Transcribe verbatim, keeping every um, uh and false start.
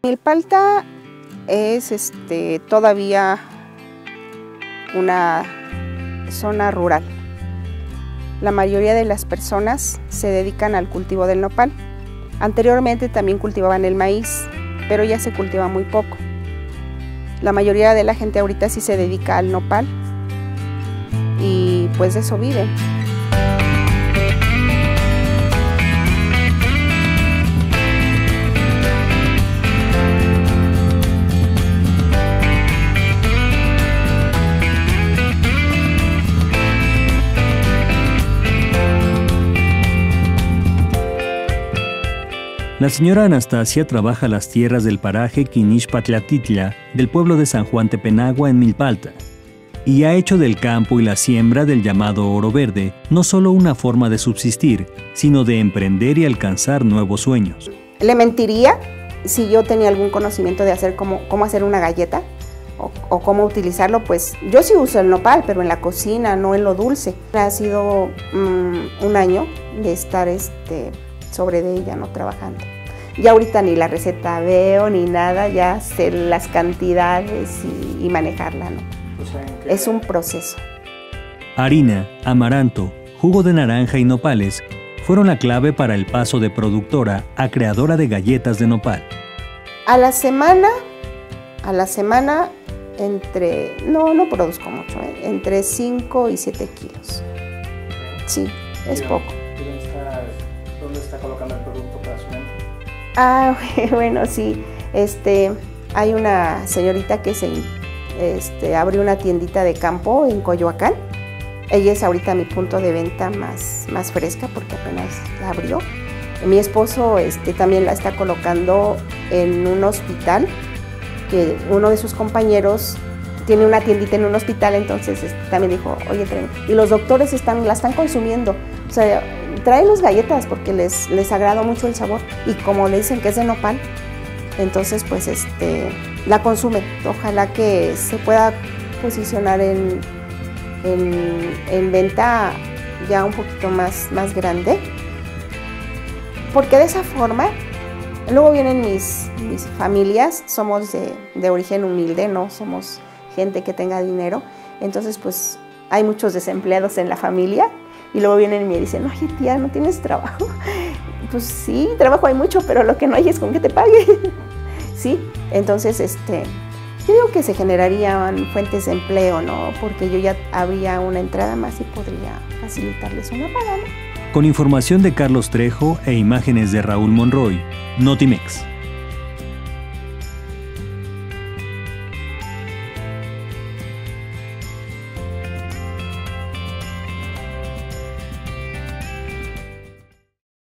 Milpalta es este, todavía una zona rural. La mayoría de las personas se dedican al cultivo del nopal. Anteriormente también cultivaban el maíz, pero ya se cultiva muy poco. La mayoría de la gente ahorita sí se dedica al nopal y pues de eso viven. La señora Anastasia trabaja las tierras del paraje Quinixpatlatitla del pueblo de San Juan Tepenagua en Milpalta y ha hecho del campo y la siembra del llamado oro verde no solo una forma de subsistir, sino de emprender y alcanzar nuevos sueños. Le mentiría si yo tenía algún conocimiento de hacer cómo, cómo hacer una galleta o, o cómo utilizarlo, pues yo sí uso el nopal, pero en la cocina, no en lo dulce. Ha sido um, un año de estar este, sobre de ella, no trabajando. Ya ahorita ni la receta veo ni nada, ya sé las cantidades y, y manejarla, ¿no? O sea, es un proceso. Harina, amaranto, jugo de naranja y nopales fueron la clave para el paso de productora a creadora de galletas de nopal. A la semana, a la semana, entre, no, no produzco mucho, ¿eh? Entre cinco y siete kilos. Sí, es poco. ¿Dónde está colocando el producto para su venta? Ah, bueno, sí. Este, hay una señorita que se este, abrió una tiendita de campo en Coyoacán. Ella es ahorita mi punto de venta más, más fresca porque apenas la abrió. Mi esposo este, también la está colocando en un hospital, que uno de sus compañeros tiene una tiendita en un hospital, entonces este, también dijo, oye, tren. Y los doctores están, la están consumiendo. O sea, traen las galletas porque les, les agrada mucho el sabor y como le dicen que es de nopal, entonces pues este, la consumen. Ojalá que se pueda posicionar en, en, en venta ya un poquito más, más grande, porque de esa forma, luego vienen mis, mis familias, somos de, de origen humilde, no somos gente que tenga dinero, entonces pues hay muchos desempleados en la familia. Y luego vienen y me dicen, oye tía, ¿no tienes trabajo? Pues sí, trabajo hay mucho, pero lo que no hay es con que te pague. Sí, entonces este, yo digo que se generarían fuentes de empleo, ¿no? Porque yo ya habría una entrada más y podría facilitarles una paga, ¿no? Con información de Carlos Trejo e imágenes de Raúl Monroy, Notimex.